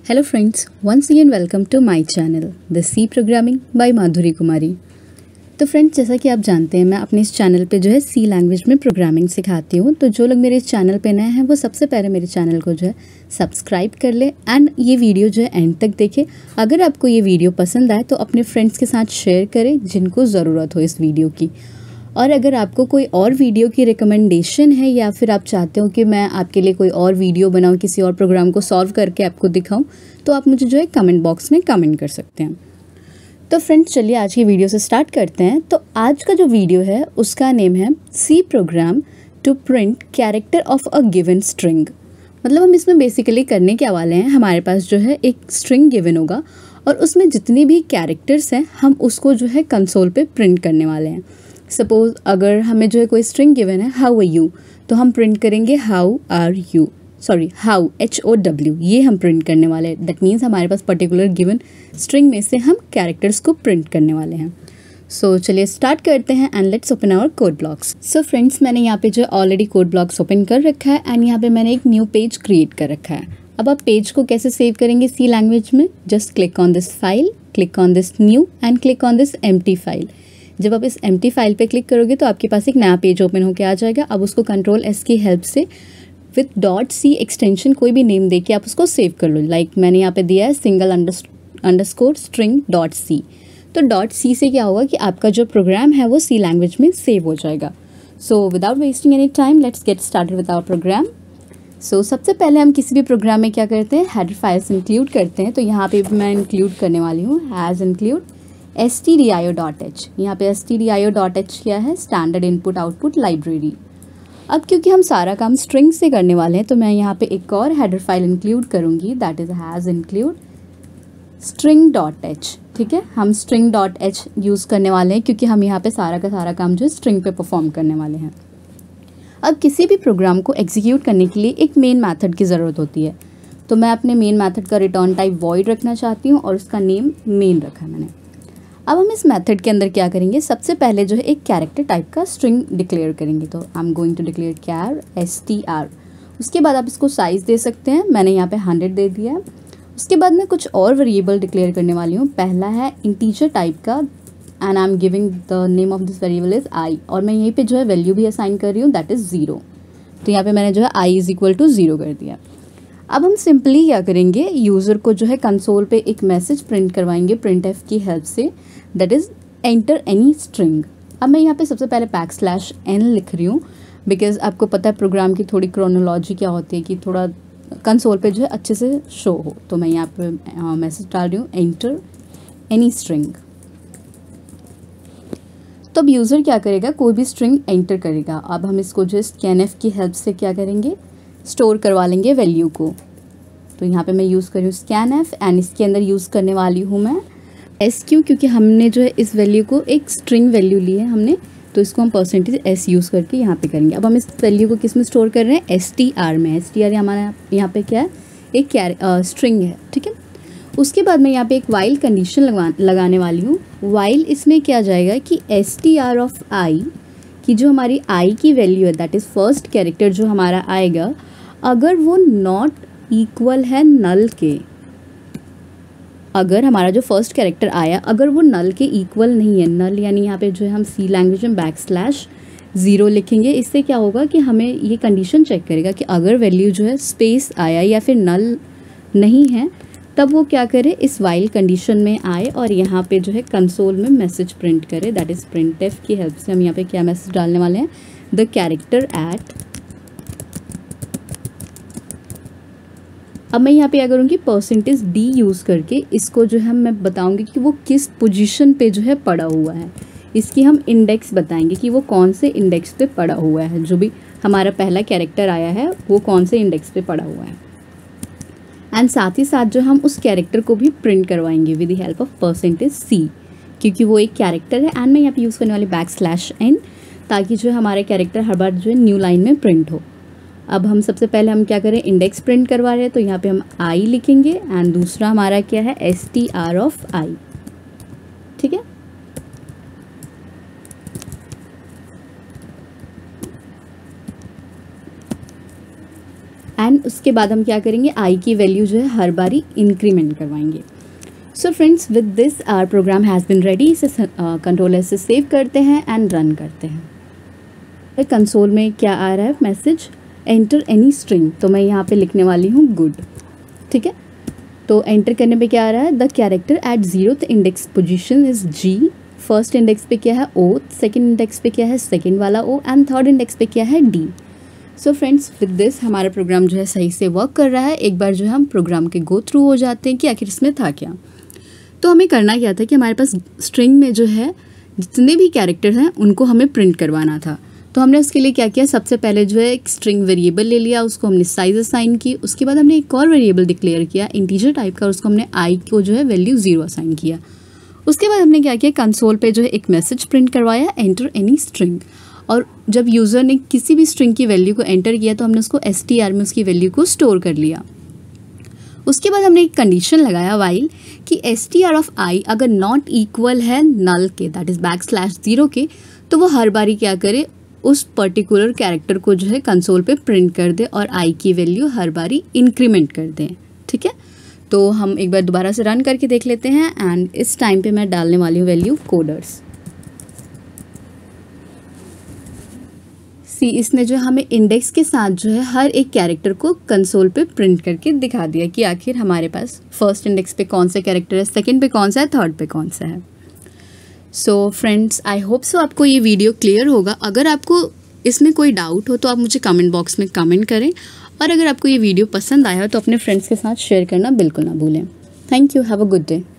Hello friends, once again welcome to my channel, The C Programming by माधुरी कुमारी। तो friends, जैसा कि आप जानते हैं मैं अपने इस चैनल पे जो है सी लैंग्वेज में प्रोग्रामिंग सिखाती हूँ। तो जो लोग मेरे इस चैनल पे नए हैं वो सबसे पहले मेरे चैनल को जो है सब्सक्राइब कर ले एंड ये वीडियो जो है एंड तक देखें। अगर आपको ये वीडियो पसंद आए तो अपने फ्रेंड्स के साथ शेयर करें जिनको ज़रूरत हो इस वीडियो की। और अगर आपको कोई और वीडियो की रिकमेंडेशन है या फिर आप चाहते हो कि मैं आपके लिए कोई और वीडियो बनाऊं, किसी और प्रोग्राम को सॉल्व करके आपको दिखाऊं, तो आप मुझे जो है कमेंट बॉक्स में कमेंट कर सकते हैं। तो फ्रेंड्स, चलिए आज की वीडियो से स्टार्ट करते हैं। तो आज का जो वीडियो है उसका नेम है C program to print character of a given string. मतलब हम इसमें बेसिकली करने क्या वाले हैं, हमारे पास जो है एक स्ट्रिंग गिवन होगा और उसमें जितने भी कैरेक्टर्स हैं हम उसको जो है कंसोल पे प्रिंट करने वाले हैं। सपोज अगर हमें जो है कोई स्ट्रिंग गिवन है हाउ आर यू, तो हम प्रिंट करेंगे हाउ हाउ HOW, ये हम प्रिंट करने वाले हैं। दैट मीन्स हमारे पास पर्टिकुलर गिवन स्ट्रिंग में से हम कैरेक्टर्स को प्रिंट करने वाले हैं। सो चलिए स्टार्ट करते हैं and let's open our code blocks. So friends, मैंने यहाँ पे जो ऑलरेडी कोड ब्लॉक्स ओपन कर रखा है एंड यहाँ पे मैंने एक न्यू पेज क्रिएट कर रखा है। अब आप पेज को कैसे सेव करेंगे सी लैंग्वेज में, just click on this file, click on this new and click on this empty file. जब आप इस एम्प्टी फाइल पे क्लिक करोगे तो आपके पास एक नया पेज ओपन होकर आ जाएगा। अब उसको Ctrl+S की हेल्प से विथ .c एक्सटेंशन कोई भी नेम देके आप उसको सेव कर लो। लाइक मैंने यहाँ पे दिया है single_string.c। तो .c से क्या होगा कि आपका जो प्रोग्राम है वो सी लैंग्वेज में सेव हो जाएगा। So without wasting any time let's get started with our program. So सबसे पहले हम किसी भी प्रोग्राम में क्या करते हैं, हेडर फाइल्स इंक्लूड करते हैं। तो यहाँ पे मैं इंक्लूड करने वाली हूँ हैज़ इंक्लूड stdio.h। यहाँ पे stdio.h क्या है, स्टैंडर्ड इनपुट आउटपुट लाइब्रेरी। अब क्योंकि हम सारा काम स्ट्रिंग से करने वाले हैं तो मैं यहाँ पे एक और हेडर फाइल इंक्लूड करूँगी, that is hash include string.h। ठीक है, हम string.h यूज़ करने वाले हैं क्योंकि हम यहाँ पे सारा का सारा काम जो है स्ट्रिंग पे परफॉर्म करने वाले हैं। अब किसी भी प्रोग्राम को एग्जीक्यूट करने के लिए एक मेन मेथड की ज़रूरत होती है। तो मैं अपने मेन मेथड का रिटर्न टाइप वॉइड रखना चाहती हूँ और उसका नेम मेन रखा मैंने। अब हम इस मेथड के अंदर क्या करेंगे, सबसे पहले जो है एक कैरेक्टर टाइप का स्ट्रिंग डिक्लेयर करेंगे। तो I am going to declare char str। उसके बाद आप इसको साइज़ दे सकते हैं, मैंने यहाँ पे 100 दे दिया है। उसके बाद मैं कुछ और वेरिएबल डिक्लेयर करने वाली हूँ। पहला है इंटीजर टाइप का and I am giving the name of this variable is i, और मैं यहीं पे जो है वैल्यू भी असाइन कर रही हूँ, दैट इज़ 0। तो यहाँ पे मैंने जो है i = 0 कर दिया। अब हम सिंपली क्या करेंगे, यूज़र को जो है कंसोल पे एक मैसेज प्रिंट करवाएंगे printf की हेल्प से, that is enter any string. अब मैं यहाँ पे सबसे पहले \n लिख रही हूँ बिकॉज आपको पता है प्रोग्राम की थोड़ी क्रोनोलॉजी क्या होती है कि थोड़ा कंसोल पे जो है अच्छे से शो हो। तो मैं यहाँ पे मैसेज डाल रही हूँ एंटर एनी स्ट्रिंग। तो अब यूज़र क्या करेगा, कोई भी स्ट्रिंग एंटर करेगा। अब हम इसको जो scanf की हेल्प से क्या करेंगे, स्टोर करवा लेंगे वैल्यू को। तो यहाँ पे मैं यूज़ कर रही हूँ scanf एंड इसके अंदर यूज़ करने वाली हूँ मैं SQ, क्योंकि हमने जो है इस वैल्यू को एक स्ट्रिंग वैल्यू ली है हमने, तो इसको हम %s यूज़ करके यहाँ पे करेंगे। अब हम इस वैल्यू को किस में स्टोर कर रहे हैं, str में। str हमारा यहाँ पे क्या है, एक स्ट्रिंग है। ठीक है, उसके बाद मैं यहाँ पे एक वाइल कंडीशन लगाने वाली हूँ। वाइल इसमें क्या जाएगा कि str ऑफ i की जो हमारी i की वैल्यू है, दैट इज़ फर्स्ट कैरेक्टर जो हमारा आएगा, अगर वो नॉट इक्वल है नल के, अगर हमारा जो फर्स्ट कैरेक्टर आया अगर वो नल के इक्वल नहीं है, नल यानी यहाँ पे जो है हम सी लैंग्वेज में \0 लिखेंगे। इससे क्या होगा कि हमें ये कंडीशन चेक करेगा कि अगर वैल्यू जो है स्पेस आया या फिर नल नहीं है, तब वो क्या करे, इस वाइल कंडीशन में आए और यहाँ पे जो है कंसोल में मैसेज प्रिंट करे, दैट इज़ printf की हेल्प से हम यहाँ पे क्या मैसेज डालने वाले हैं, द कैरेक्टर एट। अब मैं यहाँ पे क्या करूँगी, %d यूज़ करके इसको जो है मैं बताऊँगी कि वो किस पोजीशन पे जो है पड़ा हुआ है। इसकी हम इंडेक्स बताएंगे कि वो कौन से इंडेक्स पे पड़ा हुआ है, जो भी हमारा पहला कैरेक्टर आया है वो कौन से इंडेक्स पे पड़ा हुआ है। एंड साथ ही साथ जो हम उस कैरेक्टर को भी प्रिंट करवाएंगे with the help of %c, क्योंकि वो एक कैरेक्टर है। एंड मैं यहाँ पे यूज़ करने वाली \n, ताकि जो हमारे कैरेक्टर हर बार जो है न्यू लाइन में प्रिंट हो। अब हम सबसे पहले हम क्या करें, इंडेक्स प्रिंट करवा रहे हैं, तो यहाँ पे हम i लिखेंगे एंड दूसरा हमारा क्या है, str ऑफ i। ठीक है, एंड उसके बाद हम क्या करेंगे, आई की वैल्यू जो है हर बारी इंक्रीमेंट करवाएंगे। So friends, with this our program has been ready. इसे कंट्रोल एस से सेव करते हैं एंड रन करते हैं। कंसोल में क्या आ रहा है मैसेज, एंटर एनी स्ट्रिंग। तो मैं यहाँ पे लिखने वाली हूँ गुड। ठीक है, तो एंटर करने पे क्या आ रहा है, the character at 0th index position is G. First index पे क्या है ओ, सेकंड इंडेक्स पे क्या है सेकंड वाला ओ, एंड थर्ड इंडेक्स पे क्या है D. So friends, with this हमारा प्रोग्राम जो है सही से वर्क कर रहा है। एक बार जो है हम प्रोग्राम के गो थ्रू हो जाते हैं कि आखिर इसमें था क्या। तो हमें करना क्या था कि हमारे पास स्ट्रिंग में जो है जितने भी कैरेक्टर हैं उनको हमें प्रिंट करवाना था। तो हमने उसके लिए क्या किया, सबसे पहले जो है एक स्ट्रिंग वेरिएबल ले लिया, उसको हमने साइज असाइन की। उसके बाद हमने एक और वेरिएबल डिक्लेयर किया इंटीजर टाइप का, उसको हमने आई को जो है वैल्यू 0 असाइन किया। उसके बाद हमने क्या किया, कंसोल पे जो है एक मैसेज प्रिंट करवाया, एंटर एनी स्ट्रिंग। और जब यूज़र ने किसी भी स्ट्रिंग की वैल्यू को एंटर किया तो हमने उसको str में उसकी वैल्यू को स्टोर कर लिया। उसके बाद हमने एक कंडीशन लगाया वाइल कि str ऑफ आई अगर नॉट इक्वल है नल के, दैट इज़ \0 के, तो वो हर बारी क्या करे, उस पर्टिकुलर कैरेक्टर को जो है कंसोल पे प्रिंट कर दे और आई की वैल्यू हर बारी इंक्रीमेंट कर दें। ठीक है, तो हम एक बार दोबारा से रन करके देख लेते हैं। एंड इस टाइम पे मैं डालने वाली हूँ वैल्यू कोडर्स। सी, इसने जो हमें इंडेक्स के साथ जो है हर एक कैरेक्टर को कंसोल पे प्रिंट करके दिखा दिया कि आखिर हमारे पास फर्स्ट इंडेक्स पे कौन सा कैरेक्टर है, सेकंड पे कौन सा है, थर्ड पे कौन सा है। So friends, I hope so आपको ये वीडियो क्लियर होगा। अगर आपको इसमें कोई डाउट हो तो आप मुझे कमेंट बॉक्स में कमेंट करें, और अगर आपको ये वीडियो पसंद आया हो तो अपने फ्रेंड्स के साथ शेयर करना बिल्कुल ना भूलें। Thank you, have a good day.